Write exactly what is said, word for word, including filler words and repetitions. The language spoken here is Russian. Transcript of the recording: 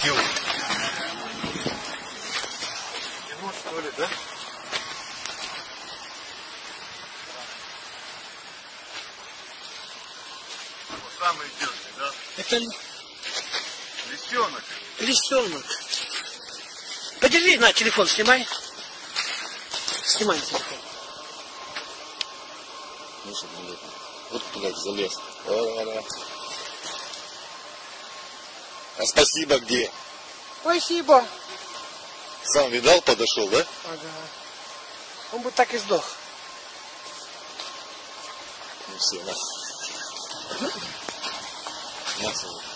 Кил. Ему что ли, да? Самый идёшный, да? Это лисенок. Лисенок. Подержи, на, телефон снимай. Снимай телефон. Ну, чтобы не это. Вот блядь, залез. О-о-о. А спасибо где? Спасибо. Сам видал, подошел, да? Ага. Он бы так и сдох. Ну все, на. На,